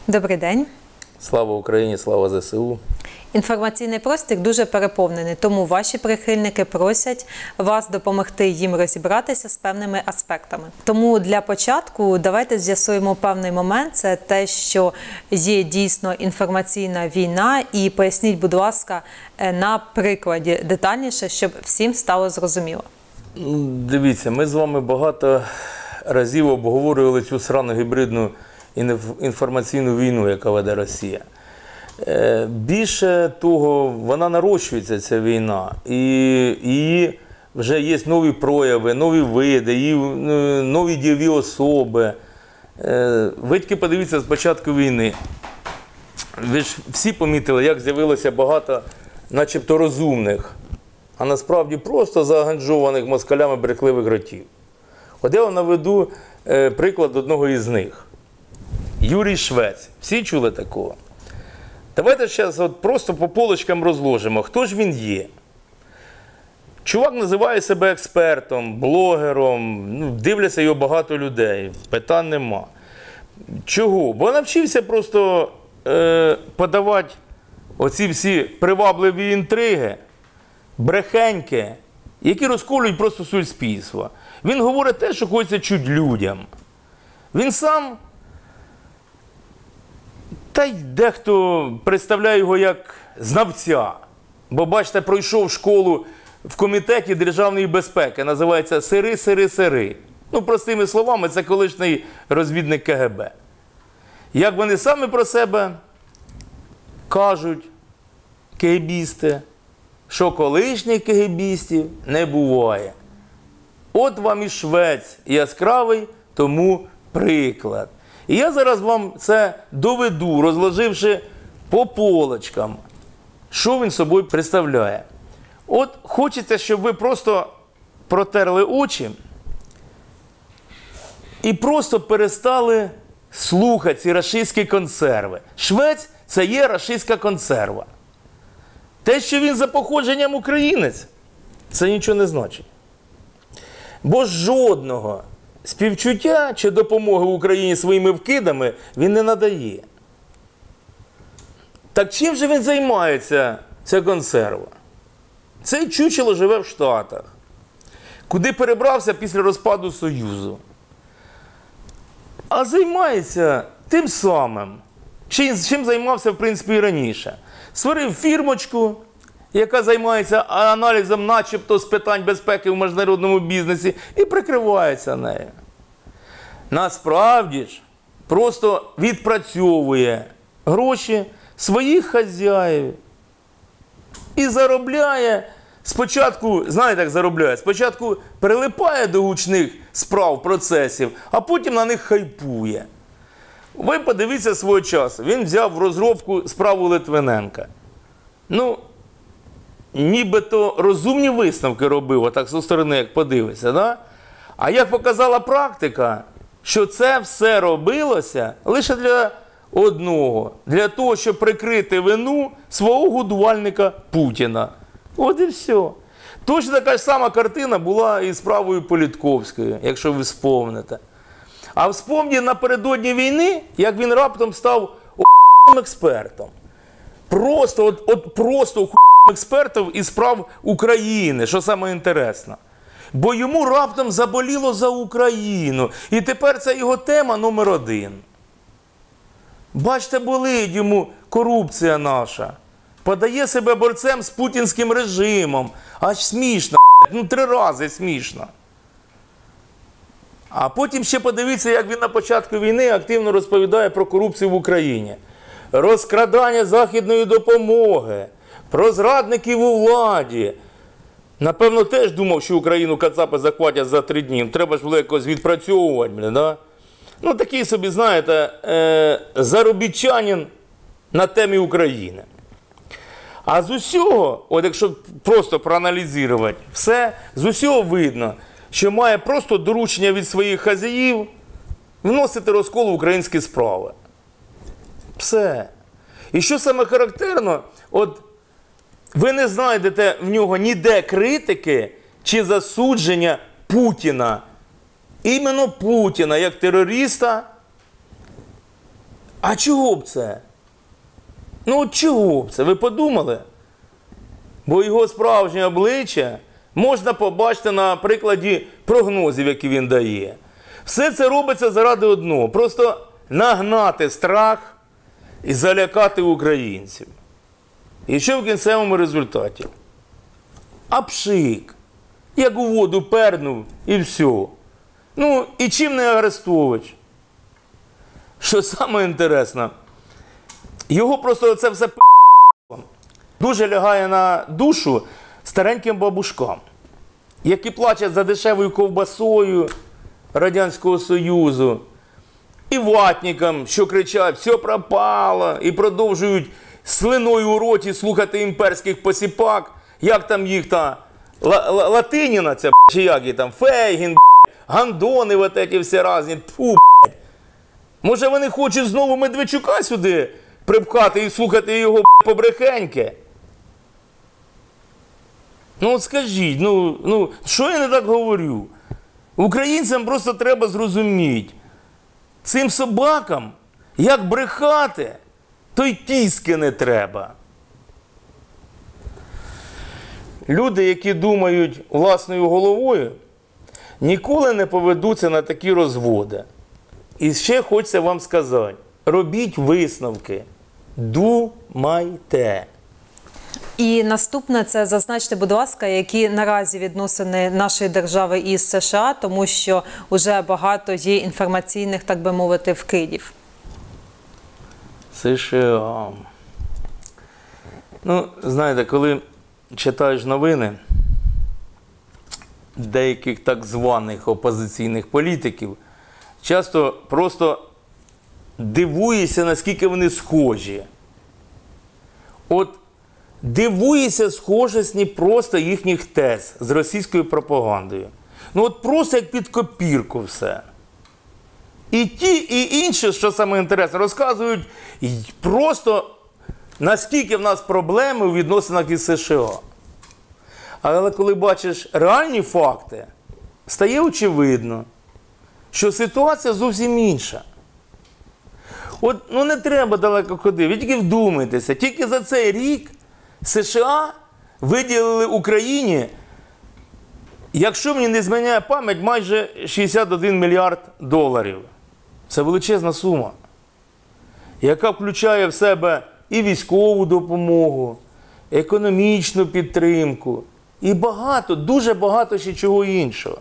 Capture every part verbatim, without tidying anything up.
Добрий день. Слава Україні, слава зе се у. Інформаційний простір дуже переповнений, тому ваші прихильники просять вас допомогти їм розібратися з певними аспектами. Тому для початку давайте з'ясуємо певний момент. Це те, що є дійсно інформаційна війна. І поясніть, будь ласка, на прикладі детальніше, щоб всім стало зрозуміло. Дивіться, ми з вами багато разів обговорювали цю срану гібридну інформаційну війну, яка веде Росія. Більше того, вона нарощується, ця війна, і її вже є нові прояви, нові види, її нові дієві особи. Ви тільки подивіться з початку війни. Ви ж всі помітили, як з'явилося багато начебто розумних, а насправді просто зааганжованих москалями брехливих ротів. От я вам наведу приклад одного із них. Юрій Швець. Всі чули такого? Давайте зараз от просто по полочкам розложимо, хто ж він є. Чувак називає себе експертом, блогером, ну, дивляться його багато людей, питань нема. Чого? Бо навчився просто е, подавати оці всі привабливі інтриги, брехеньки, які розколюють просто суспільство. Він говорить те, що хочеться чути людям. Він сам... Та й дехто представляє його як знавця. Бо, бачите, пройшов школу в Комітеті державної безпеки. Називається «Сири, сири, сири». Ну, простими словами, це колишній розвідник ка ге бе. Як вони самі про себе кажуть, кегебісти, що колишніх кегебістів не буває. От вам і Швець яскравий тому приклад. І я зараз вам це доведу, розложивши по полочкам, що він собою представляє. От хочеться, щоб ви просто протерли очі і просто перестали слухати ці рашистські консерви. Швець – це є рашистська консерва. Те, що він за походженням українець, це нічого не значить. Бо жодного співчуття чи допомоги Україні своїми вкидами він не надає. Так чим же він займається, ця консерва? Цей чучело живе в Штатах, куди перебрався після розпаду Союзу. А займається тим самим, чим займався, в принципі, і раніше. Створив фірмочку, яка займається аналізом начебто з питань безпеки в міжнародному бізнесі, і прикривається нею. Насправді ж, просто відпрацьовує гроші своїх хазяїв і заробляє, спочатку, знаєте, як заробляє, спочатку прилипає до гучних справ, процесів, а потім на них хайпує. Ви подивіться свого часу, він взяв в розробку справу Литвиненка. Ну, нібито розумні висновки робив, отак зі сторони, як подивишся, да? А як показала практика, що це все робилося лише для одного, для того, щоб прикрити вину свого годувальника Путіна. От і все. Точно така ж сама картина була і з справою Політковською, якщо ви вспомните. А вспомніть напередодні війни, як він раптом став о**ним експертом. Просто, от, от просто о**ним експертом із справ України, що саме інтересно. Бо йому раптом заболіло за Україну. І тепер це його тема номер один. Бачите, болить йому корупція наша. Подає себе борцем з путінським режимом. Аж смішно, ну три рази смішно. А потім ще подивіться, як він на початку війни активно розповідає про корупцію в Україні. Розкрадання західної допомоги, про зрадників у владі. Напевно, теж думав, що Україну кацапи захватять за три дні. Треба ж було якось відпрацьовувати, блін, да? Ну, такий собі, знаєте, е- заробітчанин на темі України. А з усього, от якщо просто проаналізувати все, з усього видно, що має просто доручення від своїх хазяїв вносити розкол в українські справи. Все. І що саме характерно, от ви не знайдете в нього ніде критики чи засудження Путіна. Іменно Путіна як терориста, А чого б це? Ну от чого б це? Ви подумали? Бо його справжнє обличчя можна побачити на прикладі прогнозів, які він дає. Все це робиться заради одного. Просто нагнати страх і залякати українців. І що в кінцевому результаті? А пшик. Як у воду пернув і все. Ну, і чим не Арестович? Що саме інтересно, його просто це все п***. Дуже лягає на душу стареньким бабушкам, які плачуть за дешевою ковбасою Радянського Союзу, і ватникам, що кричать «все пропало», і продовжують слиною у роті слухати імперських посіпак, як там їх та Латиніна, ця, чи як її там, Фейгін, гандони, вот эти всі разні, тьфу, блядь. Може вони хочуть знову Медведчука сюди припхати і слухати його побрехеньки? Ну от скажіть, ну, ну, що я не так говорю? Українцям просто треба зрозуміти, цим собакам, як брехати, то й тіски не треба. Люди, які думають власною головою, ніколи не поведуться на такі розводи. І ще хочеться вам сказати, робіть висновки, думайте. І наступне – це зазначте, будь ласка, які наразі відносини нашої держави із США, тому що вже багато є інформаційних, так би мовити, вкидів. США. Ну, знаєте, коли читаєш новини деяких так званих опозиційних політиків, часто просто дивуєшся, наскільки вони схожі. От дивуєшся схожості просто їхніх тез з російською пропагандою. Ну от просто як під копірку все. І ті, і інші, що саме інтересне, розказують просто наскільки в нас проблеми у відносинах із США. Але коли бачиш реальні факти, стає очевидно, що ситуація зовсім інша. От, ну не треба далеко ходити, ви тільки вдумайтеся, тільки за цей рік США виділили Україні, якщо мені не зміняє пам'ять, майже шістдесят один мільярд доларів. Це величезна сума, яка включає в себе і військову допомогу, економічну підтримку, і багато, дуже багато ще чого іншого.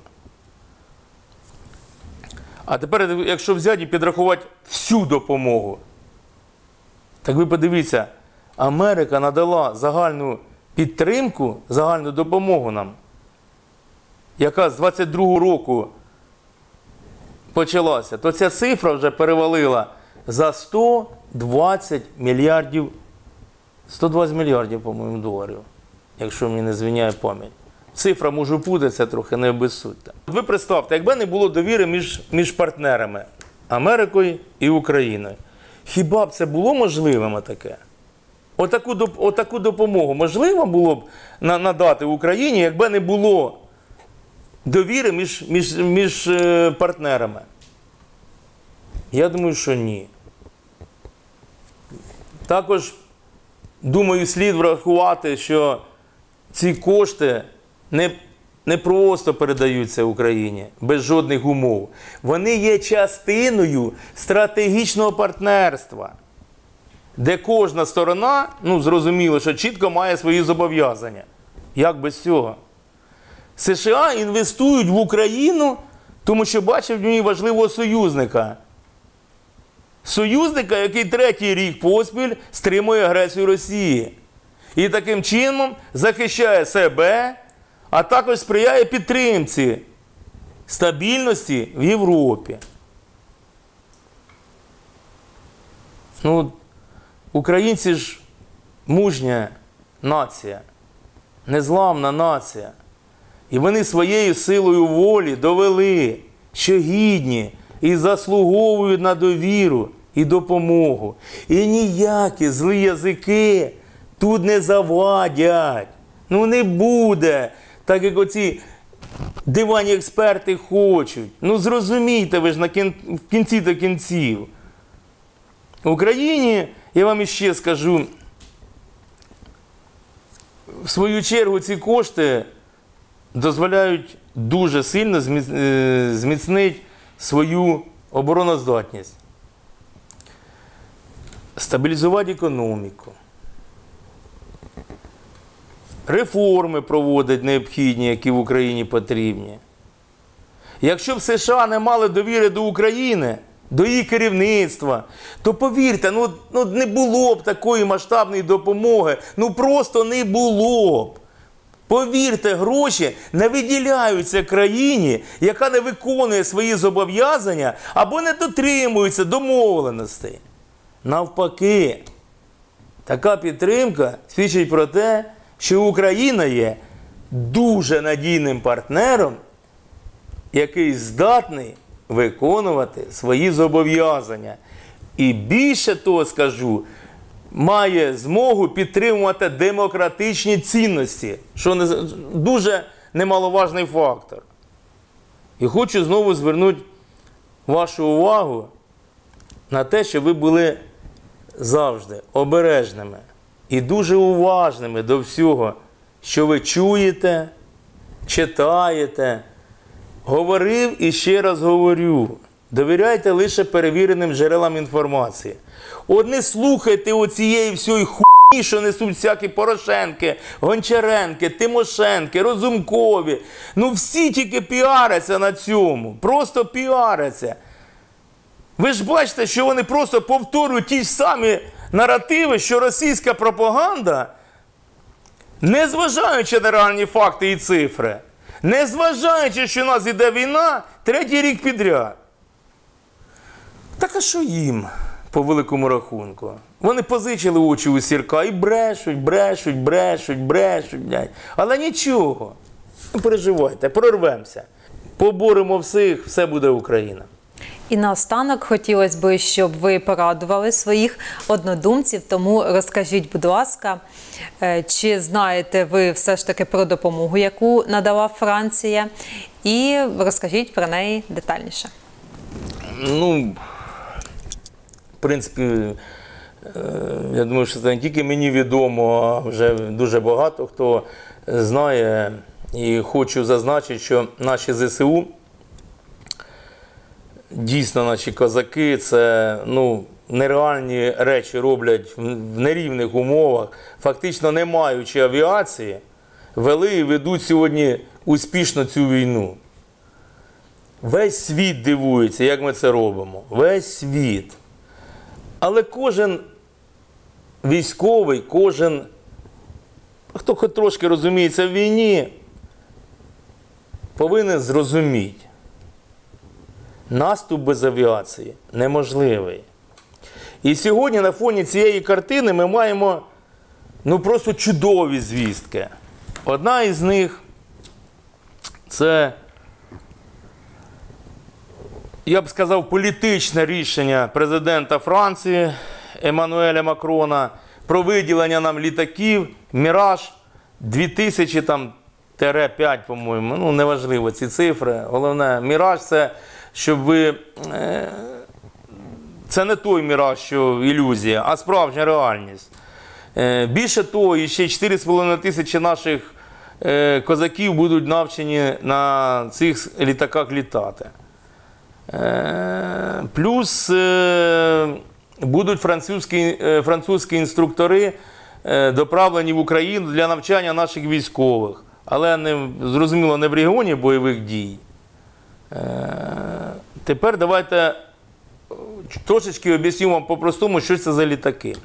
А тепер, якщо взяти і підрахувати всю допомогу, так ви подивіться, Америка надала загальну підтримку, загальну допомогу нам, яка з двадцять другого року почалася, то ця цифра вже перевалила за сто двадцять мільярдів, сто двадцять мільярдів, по-моєму, доларів, якщо мені не звиняє пам'ять. Цифра може путатися трохи, не обіссудьте. Ви представте, якби не було довіри між, між партнерами Америкою і Україною, хіба б це було можливим таке? Отаку, отаку допомогу можливо було б надати Україні, якби не було довіри між, між, між партнерами? Я думаю, що ні. Також, думаю, слід врахувати, що ці кошти не, не просто передаються Україні, без жодних умов. Вони є частиною стратегічного партнерства, де кожна сторона, ну, зрозуміло, що чітко має свої зобов'язання. Як без цього? США інвестують в Україну, тому що бачать в ній важливого союзника. Союзника, який третій рік поспіль стримує агресію Росії. І таким чином захищає себе, а також сприяє підтримці стабільності в Європі. Ну, українці ж мужня нація, незламна нація. І вони своєю силою волі довели, що гідні і заслуговують на довіру і допомогу. І ніякі злі язики тут не завадять. Ну не буде, так як оці диванні експерти хочуть. Ну зрозумійте ви ж на кін... в кінці до кінців. В Україні, я вам іще скажу, в свою чергу ці кошти дозволяють дуже сильно зміцнити свою обороноздатність, стабілізувати економіку, реформи проводити необхідні, які в Україні потрібні. Якщо б США не мали довіри до України, до її керівництва, то повірте, ну, ну не було б такої масштабної допомоги, ну просто не було б. Повірте, гроші не виділяються країні, яка не виконує свої зобов'язання або не дотримується домовленостей. Навпаки, така підтримка свідчить про те, що Україна є дуже надійним партнером, який здатний виконувати свої зобов'язання. І більше того скажу, має змогу підтримувати демократичні цінності, що не, дуже немаловажний фактор. І хочу знову звернути вашу увагу на те, що ви були завжди обережними і дуже уважними до всього, що ви чуєте, читаєте. Говорив і ще раз говорю, довіряйте лише перевіреним джерелам інформації. От не слухайте оцієї всієї хуйні, що несуть всякі Порошенки, Гончаренки, Тимошенки, Розумкові. Ну всі тільки піаряться на цьому, просто піаряться. Ви ж бачите, що вони просто повторюють ті ж самі наративи, що російська пропаганда, незважаючи на реальні факти і цифри, незважаючи, що у нас іде війна, третій рік підряд. Так а що їм, по великому рахунку? Вони позичили очі у Сірка і брешуть, брешуть, брешуть, брешуть, блядь. Але нічого, не переживайте, прорвемося. Поборемо всіх, все буде Україна. І наостанок хотілося б, щоб ви порадували своїх однодумців, тому розкажіть, будь ласка, чи знаєте ви все ж таки про допомогу, яку надала Франція, і розкажіть про неї детальніше. Ну, в принципі, я думаю, що це не тільки мені відомо, а вже дуже багато хто знає. І хочу зазначити, що наші зе се у, дійсно наші козаки, це ну, нереальні речі роблять в нерівних умовах, фактично не маючи авіації, вели і ведуть сьогодні успішно цю війну. Весь світ дивується, як ми це робимо. Весь світ. Але кожен військовий, кожен, хто хоч трошки розуміється в війні, повинен зрозуміти, наступ без авіації неможливий. І сьогодні на фоні цієї картини ми маємо ну, просто чудові звістки. Одна із них – це, я б сказав, політичне рішення президента Франції Еммануеля Макрона про виділення нам літаків «Міраж» дві тисячі п'ять, по-моєму, ну неважливо ці цифри. Головне, «Міраж» – це, щоб ви, це не той «Міраж», що ілюзія, а справжня реальність. Більше того, ще чотири з половиною тисячі наших козаків будуть навчені на цих літаках літати. Плюс будуть французькі, французькі інструктори доправлені в Україну для навчання наших військових. Але, не, зрозуміло, не в регіоні бойових дій. Тепер давайте трошечки об'ясню вам по-простому, що це за літаки.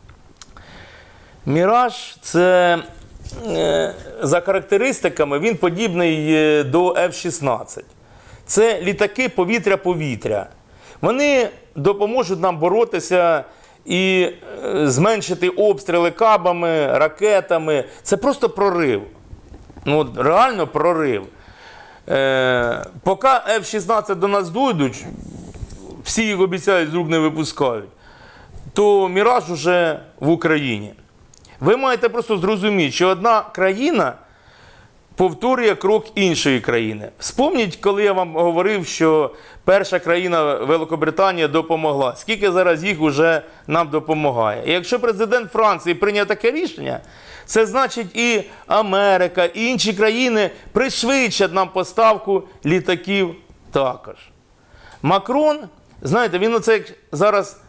«Міраж» – це за характеристиками, він подібний до еф шістнадцять. Це літаки повітря-повітря. Вони допоможуть нам боротися і зменшити обстріли кабами, ракетами. Це просто прорив. Ну, реально прорив. Е, поки еф шістнадцять до нас дійдуть, всі їх обіцяють, з рук не випускають, то «Міраж» уже в Україні. Ви маєте просто зрозуміти, що одна країна повторює крок іншої країни. Вспомніть, коли я вам говорив, що перша країна Великобританія допомогла. Скільки зараз їх вже нам допомагає. І якщо президент Франції прийняв таке рішення, це значить і Америка, і інші країни пришвидшать нам поставку літаків також. Макрон, знаєте, він оце як зараз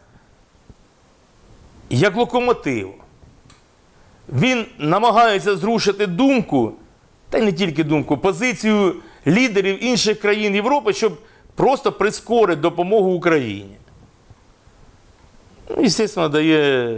як локомотив. Він намагається зрушити думку, та й не тільки думку, позицію лідерів інших країн Європи, щоб просто прискорити допомогу Україні. Ну, звісно, дає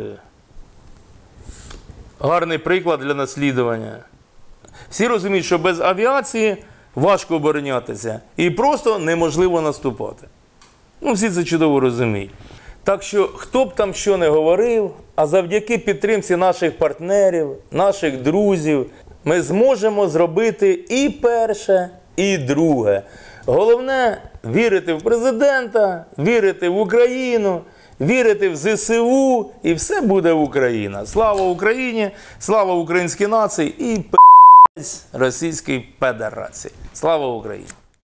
гарний приклад для наслідування. Всі розуміють, що без авіації важко оборонятися і просто неможливо наступати. Ну, всі це чудово розуміють. Так що, хто б там що не говорив, а завдяки підтримці наших партнерів, наших друзів, ми зможемо зробити і перше, і друге. Головне – вірити в президента, вірити в Україну, вірити в зе се у, і все буде Україна. Слава Україні, слава українській нації і п***ць Російській Федерації. Слава Україні!